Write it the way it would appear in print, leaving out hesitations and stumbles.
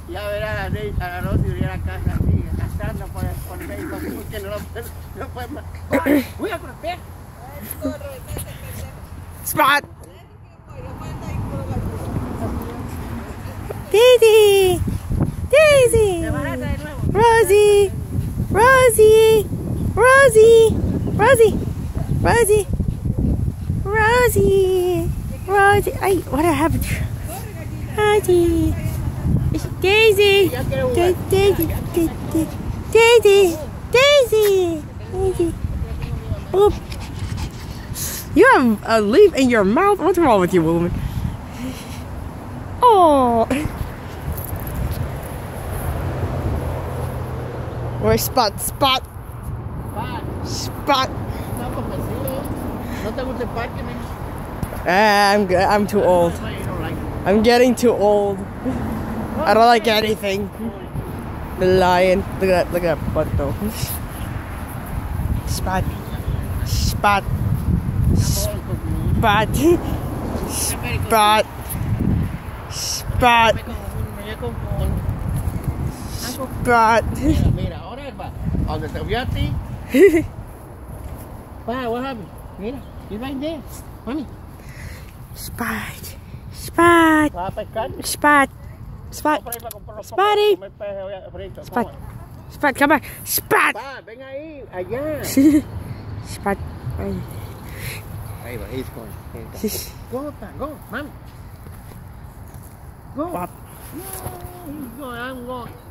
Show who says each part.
Speaker 1: Ya verás a Rosy ir a la casa así, cazando por Facebook, porque no puede más. ¡Cuidado con los pies!
Speaker 2: Spot! Daisy! Daisy! Rosie! Rosie! Rosie! Rosie! Rosie! Rosie! Rosie! Ay, what happened? Rosie! Daisy! Daisy! Daisy! Daisy! Daisy! Daisy! Oh. You have a leaf in your mouth? What's wrong with you, woman? Oh! Where's Spot? Spot! Spot! I'm too old. I'm getting too old. I don't like anything. The lion. Look at that butt though. Spot. Spot. Spot. Spot. Spot. Spot.
Speaker 1: Mira, ahora va. Donde te vio a ti. Wow, what happened? Mira, he's right there. Mami.
Speaker 2: Spot. Spot.
Speaker 1: ¿Vas a pescar?
Speaker 2: Spot. Spot. Spotty. Spot. Spot, come back. Spot.
Speaker 1: Ven ahí, allá.
Speaker 2: Spot.
Speaker 1: Ahí va, he's going. Go, go, mami. Go.
Speaker 2: Pop.
Speaker 1: No, he's going, I'm going.